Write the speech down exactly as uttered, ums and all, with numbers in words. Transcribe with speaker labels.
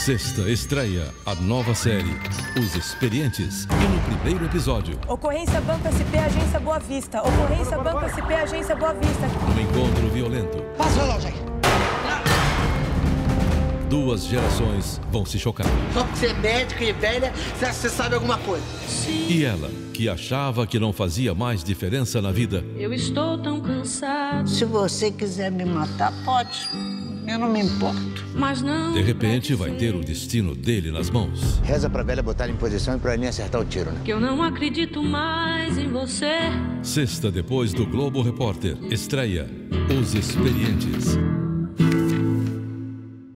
Speaker 1: Sexta estreia a nova série Os Experientes. E no primeiro episódio...
Speaker 2: Ocorrência Banco S P, Agência Boa Vista. Ocorrência Banco S P, Agência Boa Vista.
Speaker 1: Um encontro violento.
Speaker 3: Passa o relógio aí.
Speaker 1: Duas gerações vão se chocar.
Speaker 3: Só porque você é médica e velha, você acha que você sabe alguma coisa?
Speaker 1: Sim. E ela, que achava que não fazia mais diferença na vida...
Speaker 4: Eu estou tão cansado.
Speaker 5: Se você quiser me matar, pode. Eu não me importo.
Speaker 4: Mas não...
Speaker 1: De repente, vai ter o destino dele nas mãos.
Speaker 6: Reza pra velha botar ele em posição e pra nem acertar o tiro, né?
Speaker 4: Que eu não acredito mais em você.
Speaker 1: Sexta, depois do Globo Repórter, estreia Os Experientes.